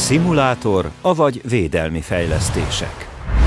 Szimulátor, avagy védelmi fejlesztések.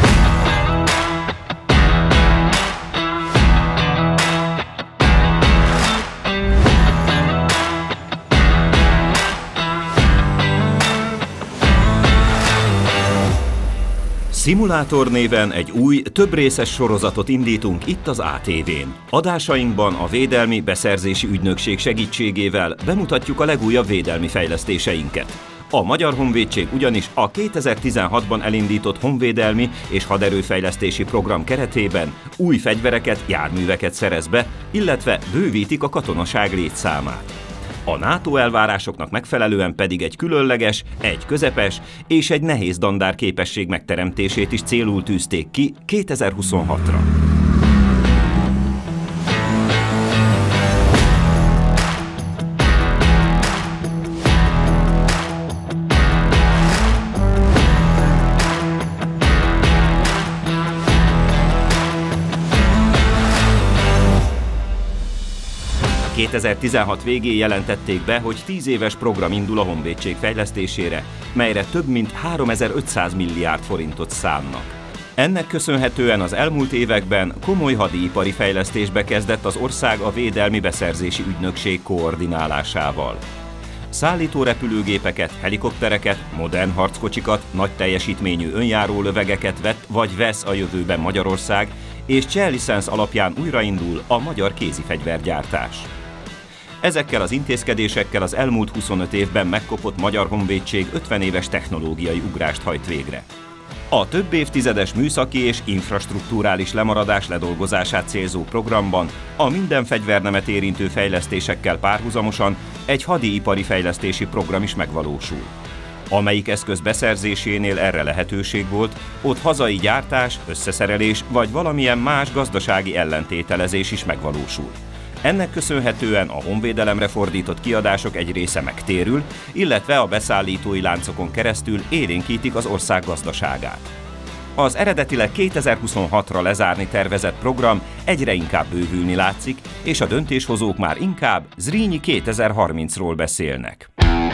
Szimulátor néven egy új, többrészes sorozatot indítunk itt az ATV-n. Adásainkban a Védelmi Beszerzési Ügynökség segítségével bemutatjuk a legújabb védelmi fejlesztéseinket. A Magyar Honvédség ugyanis a 2016-ban elindított honvédelmi és haderőfejlesztési program keretében új fegyvereket, járműveket szerez be, illetve bővítik a katonaság létszámát. A NATO elvárásoknak megfelelően pedig egy különleges, egy közepes és egy nehéz dandár képesség megteremtését is célul tűzték ki 2026-ra. A 2016 végén jelentették be, hogy 10 éves program indul a honvédség fejlesztésére, melyre több mint 3500 milliárd forintot szánnak. Ennek köszönhetően az elmúlt években komoly hadiipari fejlesztésbe kezdett az ország a Védelmi Beszerzési Ügynökség koordinálásával. Szállító repülőgépeket, helikoptereket, modern harckocsikat, nagy teljesítményű önjáró lövegeket vett vagy vesz a jövőben Magyarország, és csellicensz alapján újraindul a magyar kézifegyvergyártás. Ezekkel az intézkedésekkel az elmúlt 25 évben megkopott Magyar Honvédség 50 éves technológiai ugrást hajt végre. A több évtizedes műszaki és infrastrukturális lemaradás ledolgozását célzó programban a minden fegyvernemet érintő fejlesztésekkel párhuzamosan egy hadiipari fejlesztési program is megvalósul. Amelyik eszköz beszerzésénél erre lehetőség volt, ott hazai gyártás, összeszerelés vagy valamilyen más gazdasági ellentételezés is megvalósul. Ennek köszönhetően a honvédelemre fordított kiadások egy része megtérül, illetve a beszállítói láncokon keresztül élénkítik az ország gazdaságát. Az eredetileg 2026-ra lezárni tervezett program egyre inkább bővülni látszik, és a döntéshozók már inkább Zrínyi 2030-ról beszélnek.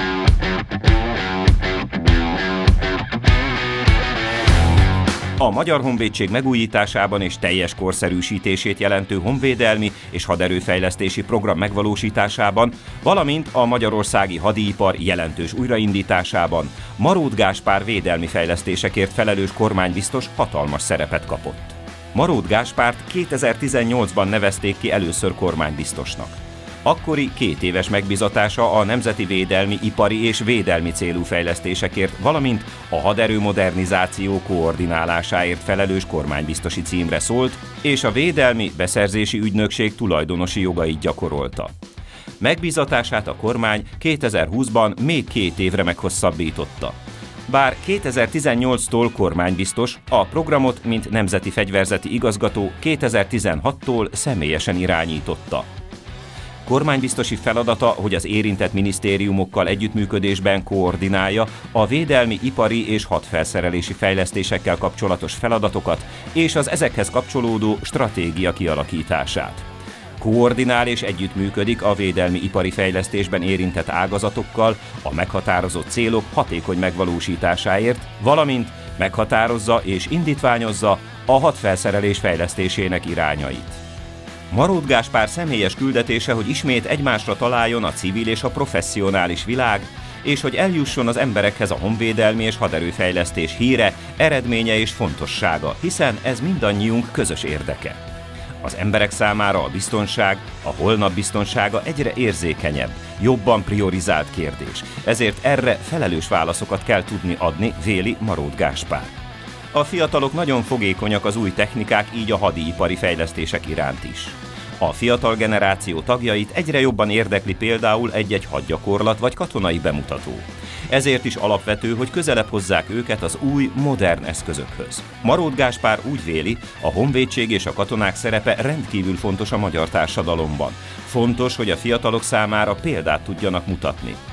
A Magyar Honvédség megújításában és teljes korszerűsítését jelentő honvédelmi és haderőfejlesztési program megvalósításában, valamint a magyarországi hadiipar jelentős újraindításában Marót Gáspár védelmi fejlesztésekért felelős kormánybiztos hatalmas szerepet kapott. Marót Gáspárt 2018-ban nevezték ki először kormánybiztosnak. Akkori 2 éves megbízatása a nemzeti védelmi, ipari és védelmi célú fejlesztésekért, valamint a haderő modernizáció koordinálásáért felelős kormánybiztosi címre szólt, és a Védelmi Beszerzési Ügynökség tulajdonosi jogait gyakorolta. Megbízatását a kormány 2020-ban még 2 évre meghosszabbította. Bár 2018-tól kormánybiztos, a programot, mint nemzeti fegyverzeti igazgató 2016-tól személyesen irányította. Kormánybiztosi feladata, hogy az érintett minisztériumokkal együttműködésben koordinálja a védelmi, ipari és hadfelszerelési fejlesztésekkel kapcsolatos feladatokat és az ezekhez kapcsolódó stratégia kialakítását. Koordinál és együttműködik a védelmi ipari fejlesztésben érintett ágazatokkal a meghatározott célok hatékony megvalósításáért, valamint meghatározza és indítványozza a hadfelszerelés fejlesztésének irányait. Marót Gáspár személyes küldetése, hogy ismét egymásra találjon a civil és a professzionális világ, és hogy eljusson az emberekhez a honvédelmi és haderőfejlesztés híre, eredménye és fontossága, hiszen ez mindannyiunk közös érdeke. Az emberek számára a biztonság, a holnap biztonsága egyre érzékenyebb, jobban priorizált kérdés, ezért erre felelős válaszokat kell tudni adni, véli Marót Gáspár. A fiatalok nagyon fogékonyak az új technikák, így a hadiipari fejlesztések iránt is. A fiatal generáció tagjait egyre jobban érdekli például egy-egy hadgyakorlat vagy katonai bemutató. Ezért is alapvető, hogy közelebb hozzák őket az új, modern eszközökhöz. Marót Gáspár úgy véli, a honvédség és a katonák szerepe rendkívül fontos a magyar társadalomban. Fontos, hogy a fiatalok számára példát tudjanak mutatni.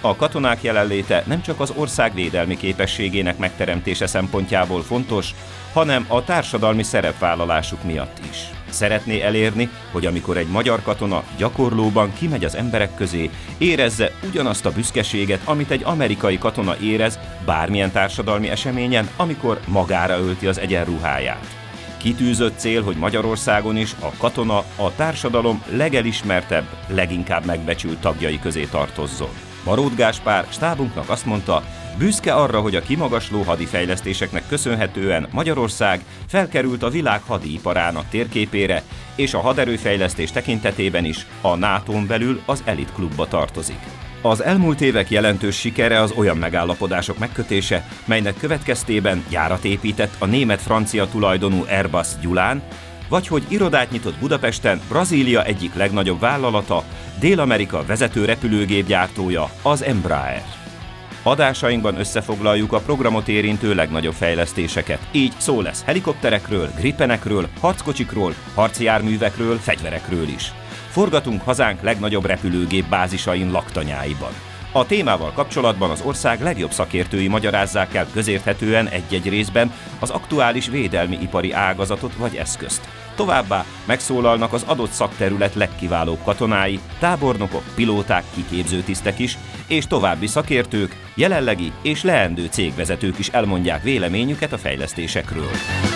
A katonák jelenléte nem csak az ország védelmi képességének megteremtése szempontjából fontos, hanem a társadalmi szerepvállalásuk miatt is. Szeretné elérni, hogy amikor egy magyar katona gyakorlóban kimegy az emberek közé, érezze ugyanazt a büszkeséget, amit egy amerikai katona érez bármilyen társadalmi eseményen, amikor magára ölti az egyenruháját. Kitűzött cél, hogy Magyarországon is a katona a társadalom legelismertebb, leginkább megbecsült tagjai közé tartozzon. Marót Gáspár stábunknak azt mondta, büszke arra, hogy a kimagasló hadifejlesztéseknek köszönhetően Magyarország felkerült a világ hadiiparának térképére, és a haderőfejlesztés tekintetében is a NATO-n belül az elitklubba tartozik. Az elmúlt évek jelentős sikere az olyan megállapodások megkötése, melynek következtében gyárat épített a német-francia tulajdonú Airbus Gyulán, vagy hogy irodát nyitott Budapesten Brazília egyik legnagyobb vállalata, Dél-Amerika vezető repülőgépgyártója, az Embraer. Adásainkban összefoglaljuk a programot érintő legnagyobb fejlesztéseket. Így szó lesz helikopterekről, gripenekről, harckocsikról, harci járművekről, fegyverekről is. Forgatunk hazánk legnagyobb repülőgép bázisain laktanyáiban. A témával kapcsolatban az ország legjobb szakértői magyarázzák el közérthetően egy-egy részben az aktuális védelmi ipari ágazatot vagy eszközt. Továbbá megszólalnak az adott szakterület legkiválóbb katonái, tábornokok, pilóták, kiképző tisztek is, és további szakértők, jelenlegi és leendő cégvezetők is elmondják véleményüket a fejlesztésekről.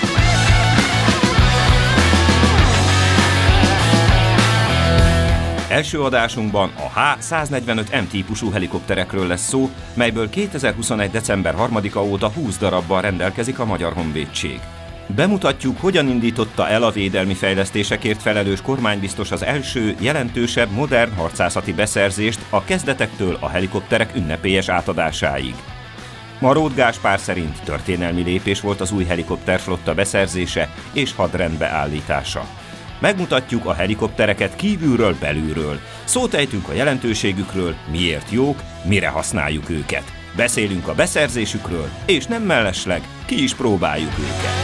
Első adásunkban a H-145M típusú helikopterekről lesz szó, melyből 2021. december 3-a óta 20 darabban rendelkezik a Magyar Honvédség. Bemutatjuk, hogyan indította el a védelmi fejlesztésekért felelős kormánybiztos az első, jelentősebb, modern harcászati beszerzést a kezdetektől a helikopterek ünnepélyes átadásáig. Marót Gáspár szerint történelmi lépés volt az új helikopterflotta beszerzése és hadrendbe állítása. Megmutatjuk a helikoptereket kívülről, belülről. Szót ejtünk a jelentőségükről, miért jók, mire használjuk őket. Beszélünk a beszerzésükről, és nem mellesleg ki is próbáljuk őket.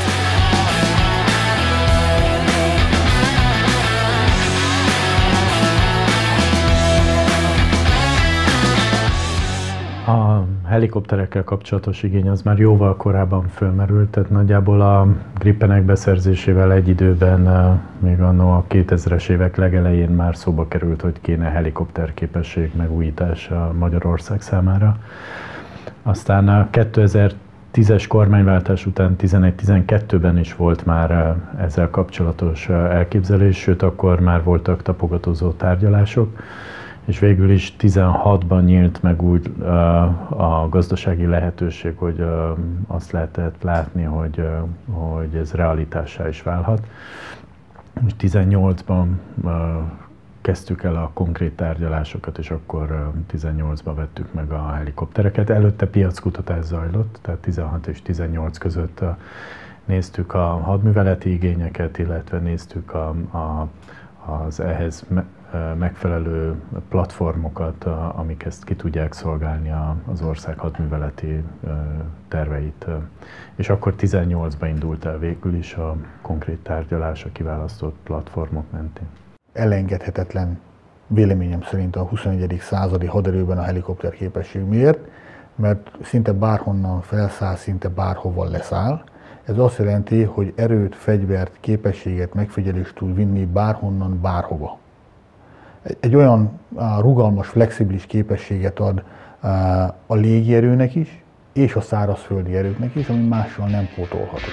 A helikopterekkel kapcsolatos igény az már jóval korábban fölmerült, tehát nagyjából a Gripenek beszerzésével egy időben, még anno a 2000-es évek legelején már szóba került, hogy kéne helikopterképesség megújítása Magyarország számára. Aztán a 2010-es kormányváltás után 11-12-ben is volt már ezzel kapcsolatos elképzelés, sőt akkor már voltak tapogatózó tárgyalások, és végül is 16-ban nyílt meg úgy a gazdasági lehetőség, hogy azt lehetett látni, hogy ez realitássá is válhat. És 18-ban kezdtük el a konkrét tárgyalásokat, és akkor 18-ban vettük meg a helikoptereket. Előtte piackutatás zajlott, tehát 16 és 18 között néztük a hadműveleti igényeket, illetve néztük az ehhez megfelelő platformokat, amik ezt ki tudják szolgálni az ország hadműveleti terveit. És akkor 18-ban indult el végül is a konkrét tárgyalás a kiválasztott platformok mentén. Elengedhetetlen véleményem szerint a 21. századi haderőben a helikopter képesség. Miért? Mert szinte bárhonnan felszáll, szinte bárhova leszáll. Ez azt jelenti, hogy erőt, fegyvert, képességet, megfigyelést tud vinni bárhonnan, bárhova. Egy olyan rugalmas, flexibilis képességet ad a légierőnek is, és a szárazföldi erőknek is, ami mással nem pótolható.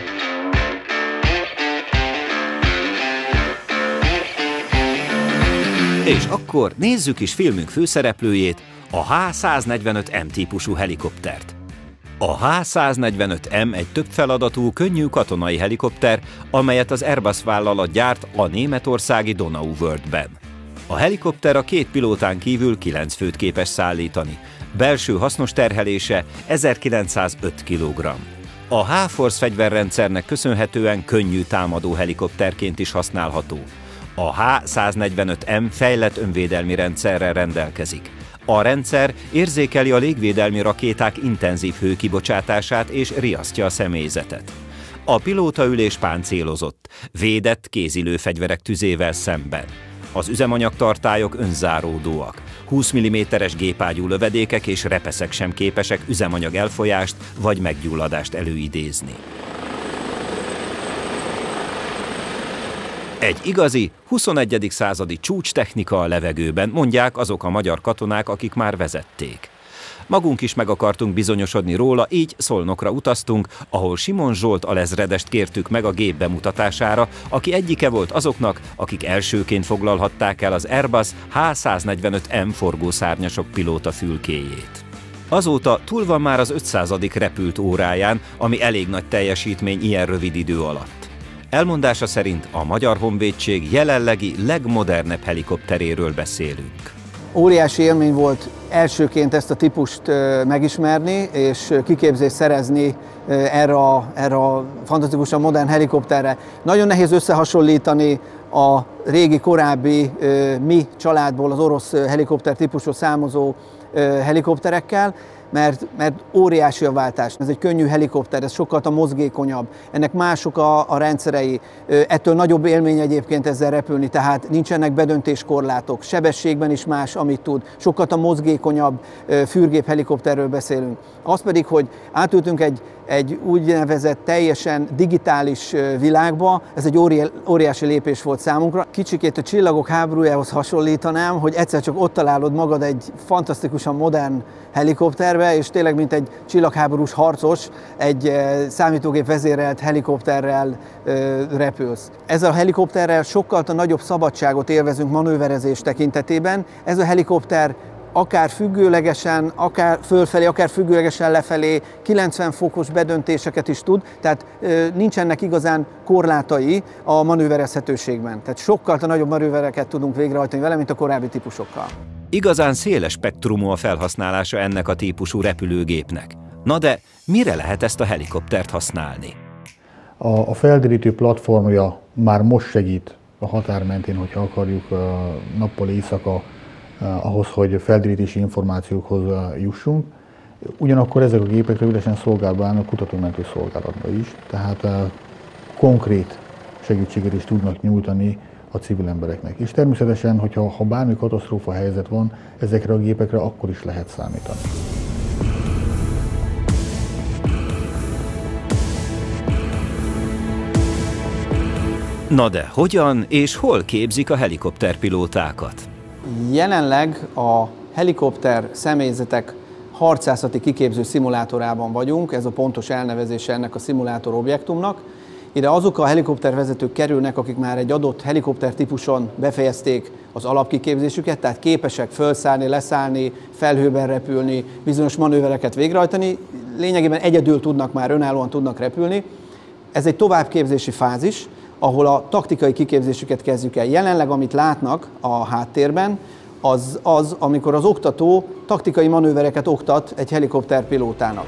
És akkor nézzük is filmünk főszereplőjét, a H-145M típusú helikoptert. A H-145M egy több feladatú, könnyű katonai helikopter, amelyet az Airbus vállalat gyárt a németországi Donauwörthben. A helikopter a két pilótán kívül 9 főt képes szállítani. Belső hasznos terhelése 1905 kg. A H-Force fegyverrendszernek köszönhetően könnyű támadó helikopterként is használható. A H-145M fejlett önvédelmi rendszerrel rendelkezik. A rendszer érzékeli a légvédelmi rakéták intenzív hőkibocsátását és riasztja a személyzetet. A pilótaülés páncélozott, védett kézilő fegyverek tüzével szemben. Az üzemanyagtartályok önzáródóak. 20 mm-es gépágyú lövedékek és repeszek sem képesek üzemanyag elfolyást vagy meggyulladást előidézni. Egy igazi, 21. századi csúcstechnika a levegőben, mondják azok a magyar katonák, akik már vezették. Magunk is meg akartunk bizonyosodni róla, így Szolnokra utaztunk, ahol Simon Zsolt alezredest kértük meg a gép bemutatására, aki egyike volt azoknak, akik elsőként foglalhatták el az Airbus H145M forgószárnyasok pilóta fülkéjét. Azóta túl van már az 500. repült óráján, ami elég nagy teljesítmény ilyen rövid idő alatt. Elmondása szerint a Magyar Honvédség jelenlegi legmodernebb helikopteréről beszélünk. Óriási élmény volt elsőként ezt a típust megismerni, és kiképzést szerezni erre a fantasztikusan modern helikopterre. Nagyon nehéz összehasonlítani a régi, korábbi mi családból az orosz helikopter típusról származó helikopterekkel, mert óriási a váltás. Ez egy könnyű helikopter, ez sokkal mozgékonyabb, ennek mások a rendszerei, ettől nagyobb élmény egyébként ezzel repülni, tehát nincsenek bedöntéskorlátok, sebességben is más, amit tud, sokkal mozgékonyabb fürgép helikopterről beszélünk. Az pedig, hogy átültünk egy úgynevezett teljesen digitális világba, ez egy óriási lépés volt számunkra. Kicsikét a Csillagok háborújához hasonlítanám, hogy egyszer csak ott találod magad egy fantasztikusan modern helikopterbe, és tényleg mint egy csillagháborús harcos, egy számítógép vezérelt helikopterrel repülsz. Ezzel a helikopterrel sokkal nagyobb szabadságot élvezünk manőverezés tekintetében. Ez a helikopter akár függőlegesen, akár fölfelé, akár függőlegesen lefelé 90 fokos bedöntéseket is tud, tehát nincsenek igazán korlátai a manőverezhetőségben. Tehát sokkal nagyobb manővereket tudunk végrehajtani vele, mint a korábbi típusokkal. Igazán széles spektrumú a felhasználása ennek a típusú repülőgépnek. Na de mire lehet ezt a helikoptert használni? A felderítő platformja már most segít a határ mentén, hogyha akarjuk nappal éjszaka, ahhoz, hogy felderítési információkhoz jussunk. Ugyanakkor ezek a gépek rövidesen szolgálatban állnak kutatómentő szolgálatban is, tehát konkrét segítséget is tudnak nyújtani a civil embereknek. És természetesen, hogyha bármi katasztrófa helyzet van, ezekre a gépekre akkor is lehet számítani. Na de hogyan és hol képzik a helikopterpilótákat? Jelenleg a helikopter személyzetek harcászati kiképző szimulátorában vagyunk, ez a pontos elnevezése ennek a szimulátor objektumnak. Ide azok a helikoptervezetők kerülnek, akik már egy adott helikopter típuson befejezték az alapkiképzésüket, tehát képesek felszállni, leszállni, felhőben repülni, bizonyos manővereket végrehajtani, lényegében egyedül tudnak már, önállóan tudnak repülni. Ez egy továbbképzési fázis, ahol a taktikai kiképzésüket kezdjük el. Jelenleg, amit látnak a háttérben, az, amikor az oktató taktikai manővereket oktat egy helikopterpilótának.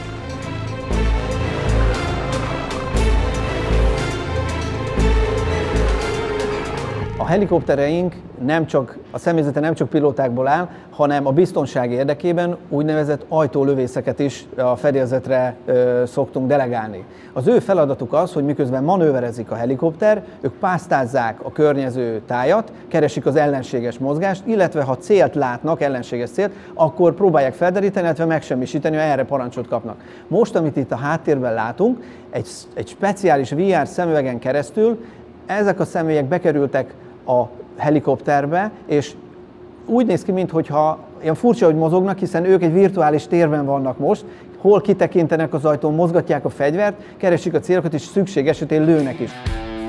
A helikoptereink a személyzete nem csak pilótákból áll, hanem a biztonság érdekében úgynevezett ajtólövészeket is a fedélzetre szoktunk delegálni. Az ő feladatuk az, hogy miközben manőverezik a helikopter, ők pásztázzák a környező tájat, keresik az ellenséges mozgást, illetve ha célt látnak, ellenséges célt, akkor próbálják felderíteni, illetve megsemmisíteni, ha erre parancsot kapnak. Most, amit itt a háttérben látunk, egy speciális VR szemüvegen keresztül ezek a személyek bekerültek a helikopterbe, és úgy néz ki, mintha ilyen furcsa, hogy mozognak, hiszen ők egy virtuális térben vannak most, hol kitekintenek az ajtón, mozgatják a fegyvert, keresik a célokat, és szükség esetén lőnek is.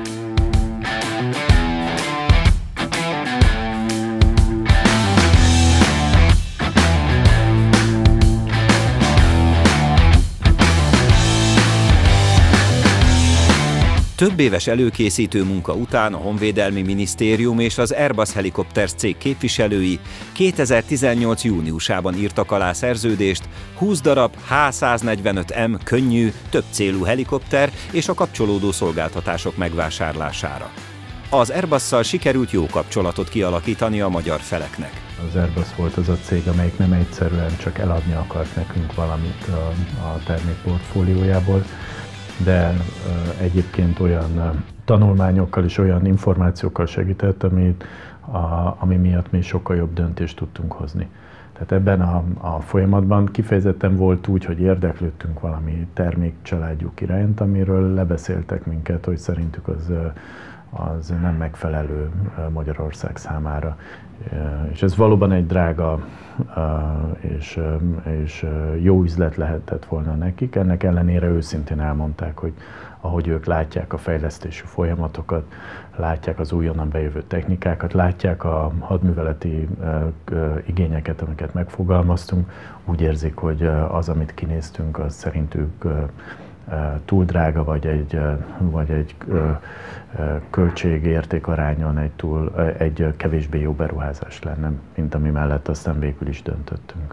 Több éves előkészítő munka után a Honvédelmi Minisztérium és az Airbus Helicopters cég képviselői 2018. júniusában írtak alá szerződést 20 darab H145M könnyű, többcélú helikopter és a kapcsolódó szolgáltatások megvásárlására. Az Airbusszal sikerült jó kapcsolatot kialakítani a magyar feleknek. Az Airbus volt az a cég, amelyik nem egyszerűen csak eladni akart nekünk valamit a termékportfóliójából, de egyébként olyan tanulmányokkal és olyan információkkal segített, ami miatt mi sokkal jobb döntést tudtunk hozni. Tehát ebben a folyamatban kifejezetten volt úgy, hogy érdeklődtünk valami termékcsaládjuk iránt, amiről lebeszéltek minket, hogy szerintük az nem megfelelő Magyarország számára. És ez valóban egy drága és jó üzlet lehetett volna nekik. Ennek ellenére őszintén elmondták, hogy ahogy ők látják a fejlesztési folyamatokat, látják az újonnan bejövő technikákat, látják a hadműveleti igényeket, amiket megfogalmaztunk, úgy érzik, hogy az, amit kinéztünk, az szerintük túl drága, vagy egy költség-érték arányon egy kevésbé jó beruházás lenne, mint ami mellett aztán végül is döntöttünk.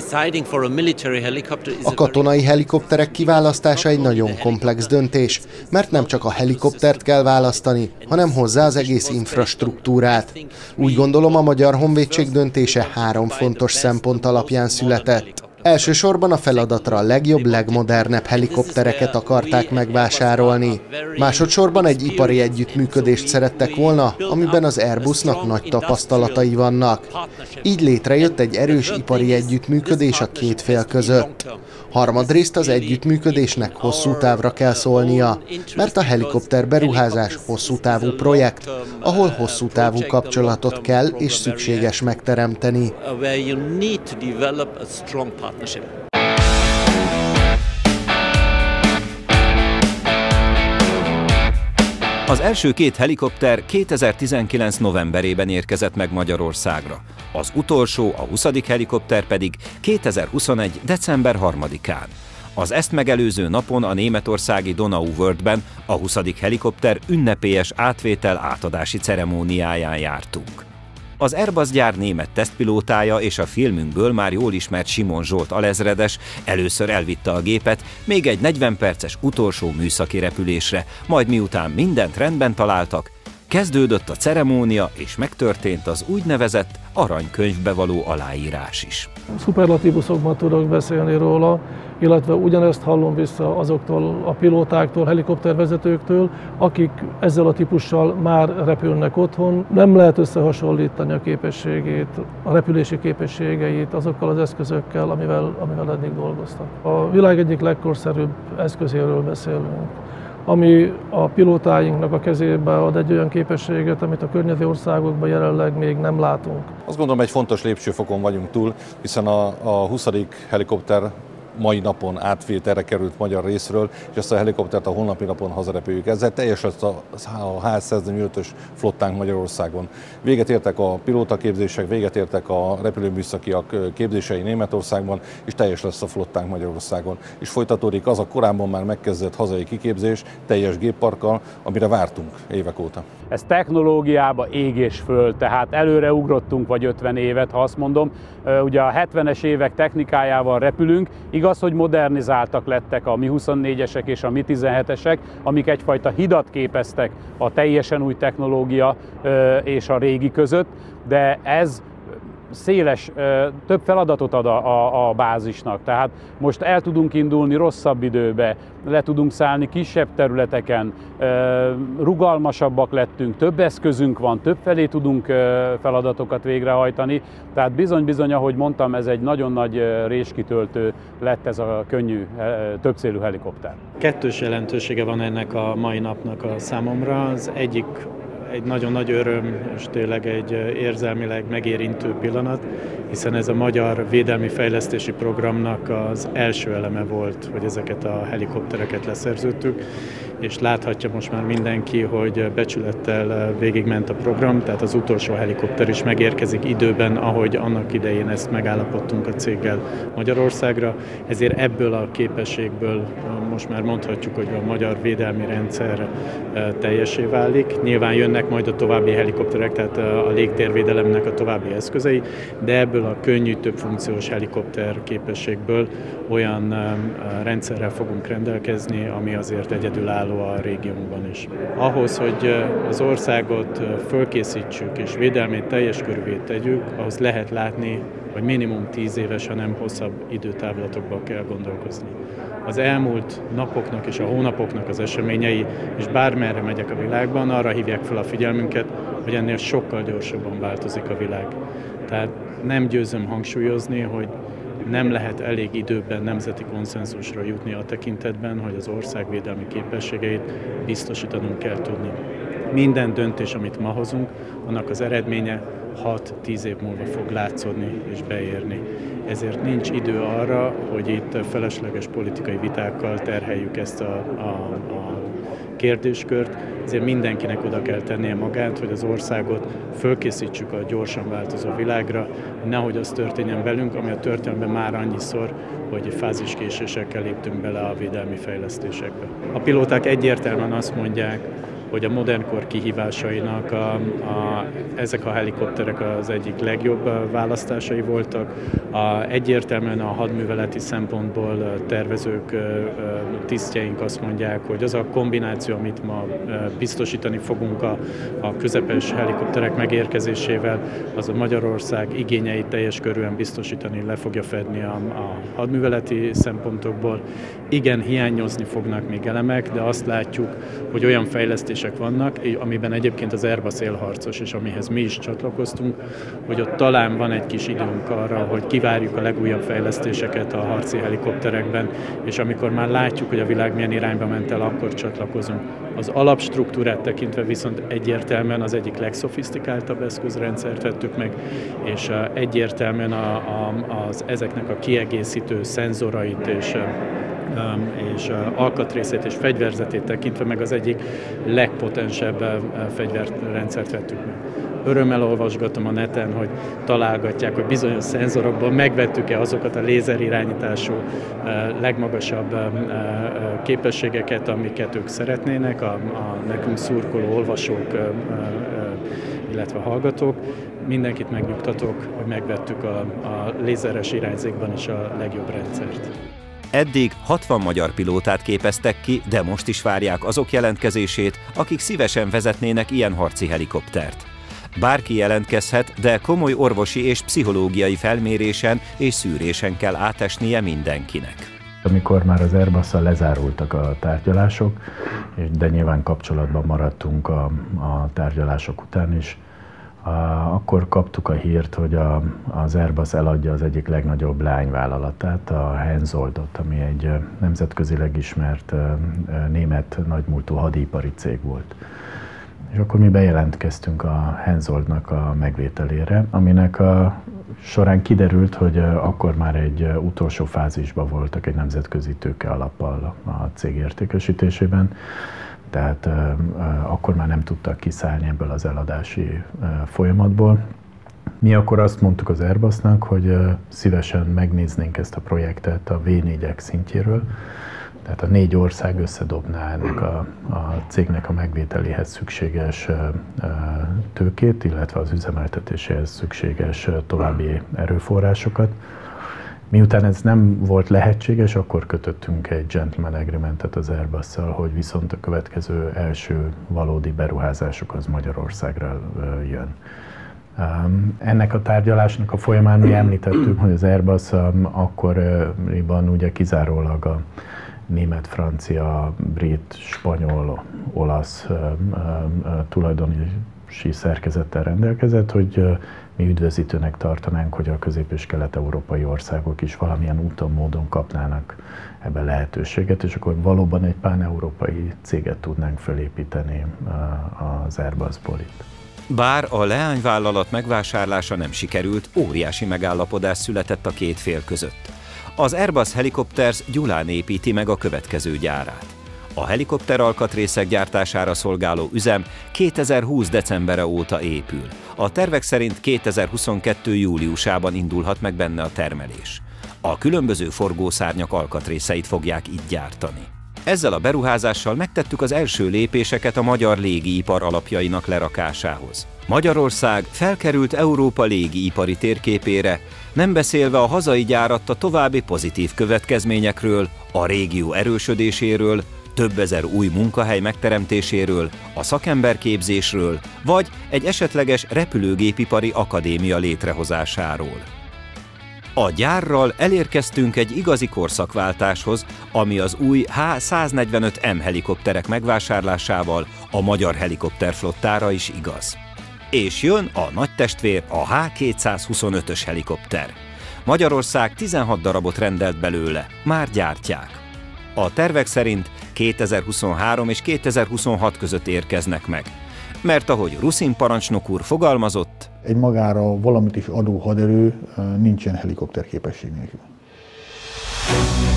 A katonai helikopterek kiválasztása egy nagyon komplex döntés, mert nem csak a helikoptert kell választani, hanem hozzá az egész infrastruktúrát. Úgy gondolom, a Magyar Honvédség döntése 3 fontos szempont alapján született. Elsősorban a feladatra a legjobb, legmodernebb helikoptereket akarták megvásárolni. Másodszorban egy ipari együttműködést szerettek volna, amiben az Airbusnak nagy tapasztalatai vannak. Így létrejött egy erős ipari együttműködés a két fél között. Harmadrészt az együttműködésnek hosszú távra kell szólnia, mert a helikopter beruházás hosszú távú projekt, ahol hosszú távú kapcsolatot kell és szükséges megteremteni. Az első 2 helikopter 2019. novemberében érkezett meg Magyarországra, az utolsó, a 20. helikopter pedig 2021. december 3-án. Az ezt megelőző napon a németországi Donau Wörthben a 20. helikopter ünnepélyes átvétel-átadási ceremóniáján jártunk. Az Airbus gyár német tesztpilótája és a filmünkből már jól ismert Simon Zsolt alezredes először elvitte a gépet még egy 40 perces utolsó műszaki repülésre, majd miután mindent rendben találtak, kezdődött a ceremónia és megtörtént az úgynevezett aranykönyvbe való aláírás is. Szuperlatívuszokban tudok beszélni róla, illetve ugyanezt hallom vissza azoktól a pilótáktól, helikoptervezetőktől, akik ezzel a típussal már repülnek otthon. Nem lehet összehasonlítani a képességét, a repülési képességeit azokkal az eszközökkel, amivel eddig dolgoztak. A világ egyik legkorszerűbb eszközéről beszélünk, ami a pilótáinknak a kezébe ad egy olyan képességet, amit a környező országokban jelenleg még nem látunk. Azt gondolom, egy fontos lépcsőfokon vagyunk túl, hiszen a 20. helikopter mai napon átvételre került magyar részről, és ezt a helikoptert a holnapi napon hazarepüljük. Ezzel teljes lesz a HS-145-ös flottánk Magyarországon. Véget értek a pilótaképzések, véget értek a repülőműszakiak képzései Németországban, és teljes lesz a flottánk Magyarországon. És folytatódik az a korábban már megkezdett hazai kiképzés teljes gépparkkal, amire vártunk évek óta. Ez technológiába ég és föld, tehát előre ugrottunk vagy 50 évet, ha azt mondom. Ugye a 70-es évek technikájával repülünk, igaz, hogy modernizáltak lettek a Mi-24-esek és a Mi-17-esek, amik egyfajta hidat képeztek a teljesen új technológia és a régi között, de ez széles, több feladatot ad a bázisnak. Tehát most el tudunk indulni rosszabb időbe, le tudunk szállni kisebb területeken, rugalmasabbak lettünk, több eszközünk van, több felé tudunk feladatokat végrehajtani. Tehát bizony, ahogy mondtam, ez egy nagyon nagy réskitöltő lett ez a könnyű, többcélú helikopter. Kettős jelentősége van ennek a mai napnak a számomra. Az egyik egy nagyon nagy öröm, és tényleg egy érzelmileg megérintő pillanat, hiszen ez a Magyar Védelmi Fejlesztési Programnak az első eleme volt, hogy ezeket a helikoptereket leszerződtük, és láthatja most már mindenki, hogy becsülettel végigment a program, tehát az utolsó helikopter is megérkezik időben, ahogy annak idején ezt megállapodtunk a céggel Magyarországra, ezért ebből a képességből most már mondhatjuk, hogy a magyar védelmi rendszer teljesé válik. Nyilván jönnek majd a további helikopterek, tehát a légtérvédelemnek a további eszközei, de ebből a könnyű, többfunkciós helikopter képességből olyan rendszerrel fogunk rendelkezni, ami azért egyedülálló a régiónkban is. Ahhoz, hogy az országot fölkészítsük és védelmét teljes körűvé tegyük, ahhoz lehet látni, hogy minimum 10 éves, ha nem hosszabb időtávlatokban kell gondolkozni. az elmúlt napoknak és a hónapoknak az eseményei, és bármerre megyek a világban, arra hívják fel a figyelmünket, hogy ennél sokkal gyorsabban változik a világ. Tehát nem győzöm hangsúlyozni, hogy nem lehet elég időben nemzeti konszenzusra jutni a tekintetben, hogy az országvédelmi képességeit biztosítanunk kell tudni. Minden döntés, amit ma hozunk, annak az eredménye 6-10 év múlva fog látszódni és beérni. Ezért nincs idő arra, hogy itt felesleges politikai vitákkal terheljük ezt a kérdéskört, ezért mindenkinek oda kell tennie magát, hogy az országot fölkészítsük a gyorsan változó világra, nehogy az történjen velünk, ami a történelemben már annyiszor, hogy fáziskésésekkel léptünk bele a védelmi fejlesztésekbe. A pilóták egyértelműen azt mondják, hogy a modern kor kihívásainak ezek a helikopterek az egyik legjobb választásai voltak. Egyértelműen a hadműveleti szempontból tervezők, tisztjeink azt mondják, hogy az a kombináció, amit ma biztosítani fogunk a közepes helikopterek megérkezésével, az a Magyarország igényeit teljes körűen biztosítani, le fogja fedni a hadműveleti szempontokból. Igen, hiányozni fognak még elemek, de azt látjuk, hogy olyan fejlesztések vannak, amiben egyébként az Airbus élharcos, és amihez mi is csatlakoztunk, hogy ott talán van egy kis időnk arra, hogy kivárjuk a legújabb fejlesztéseket a harci helikopterekben, és amikor már látjuk, hogy a világ milyen irányba ment el, akkor csatlakozunk. Az alapstruktúrát tekintve viszont egyértelműen az egyik legszofisztikáltabb eszközrendszert vettük meg, és egyértelműen ezeknek a kiegészítő szenzorait és alkatrészét és fegyverzetét tekintve meg az egyik legpotensebb fegyverrendszert vettük meg. Örömmel olvasgatom a neten, hogy találgatják, hogy bizonyos szenzorokban megvettük-e azokat a lézerirányítású legmagasabb képességeket, amiket ők szeretnének, a nekünk szurkoló olvasók, illetve hallgatók. Mindenkit megnyugtatok, hogy megvettük a lézeres irányzékban is a legjobb rendszert. Eddig 60 magyar pilótát képeztek ki, de most is várják azok jelentkezését, akik szívesen vezetnének ilyen harci helikoptert. Bárki jelentkezhet, de komoly orvosi és pszichológiai felmérésen és szűrésen kell átesnie mindenkinek. Amikor már az Airbusszal lezárultak a tárgyalások, de nyilván kapcsolatban maradtunk a tárgyalások után is, akkor kaptuk a hírt, hogy az Airbus eladja az egyik legnagyobb leányvállalatát, a Hensoldtot, ami egy nemzetközileg ismert német nagymúltú hadipari cég volt. És akkor mi bejelentkeztünk a Hensoldtnak a megvételére, aminek során kiderült, hogy akkor már egy utolsó fázisban voltak egy nemzetközi tőke alappal a cég értékesítésében, tehát akkor már nem tudtak kiszállni ebből az eladási folyamatból. Mi akkor azt mondtuk az Airbusnak, hogy szívesen megnéznénk ezt a projektet a V4-ek szintjéről, tehát a 4 ország összedobná ennek a cégnek a megvételéhez szükséges tőkét, illetve az üzemeltetéséhez szükséges további erőforrásokat. Miután ez nem volt lehetséges, akkor kötöttünk egy gentleman agreementet az Airbusszal, hogy viszont a következő első valódi beruházások az Magyarországra jön. Ennek a tárgyalásnak a folyamán mi említettük, hogy az Airbus akkoriban ugye kizárólag a német, francia, brit, spanyol, olasz tulajdonosi szerkezettel rendelkezett, hogy mi üdvözítőnek tartanánk, hogy a közép- és kelet-európai országok is valamilyen úton, módon kapnának ebbe lehetőséget, és akkor valóban egy pán-európai céget tudnánk felépíteni az Airbusból itt. Bár a leányvállalat megvásárlása nem sikerült, óriási megállapodás született a két fél között. Az Airbus Helicopters Gyulán építi meg a következő gyárát. A helikopter alkatrészek gyártására szolgáló üzem 2020. decembere óta épül. A tervek szerint 2022. júliusában indulhat meg benne a termelés. A különböző forgószárnyak alkatrészeit fogják itt gyártani. Ezzel a beruházással megtettük az első lépéseket a magyar légiipar alapjainak lerakásához. Magyarország felkerült Európa légiipari térképére, nem beszélve a hazai gyáratta további pozitív következményekről, a régió erősödéséről, több ezer új munkahely megteremtéséről, a szakemberképzésről, vagy egy esetleges repülőgépipari akadémia létrehozásáról. A gyárral elérkeztünk egy igazi korszakváltáshoz, ami az új H-145M helikopterek megvásárlásával a magyar helikopterflottára is igaz. És jön a nagy testvér, a H-225-ös helikopter. Magyarország 16 darabot rendelt belőle, már gyártják. A tervek szerint 2023 és 2026 között érkeznek meg. Mert ahogy Ruszin parancsnok úr fogalmazott, egy magára valamit is adó haderő nincsen helikopter képesség nélkül.